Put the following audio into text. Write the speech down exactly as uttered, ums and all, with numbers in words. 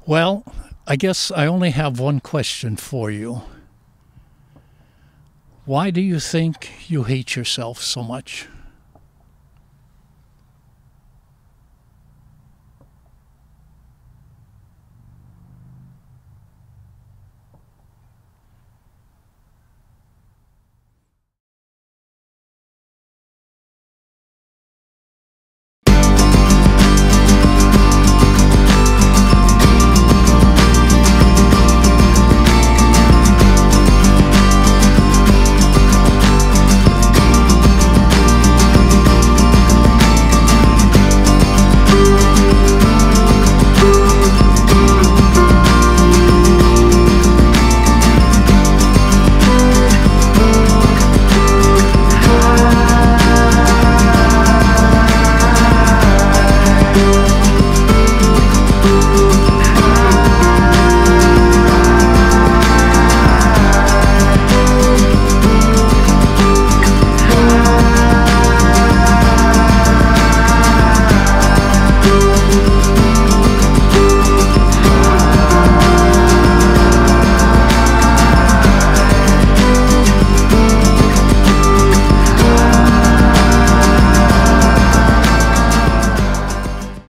Well, I guess I only have one question for you. Why do you think you hate yourself so much?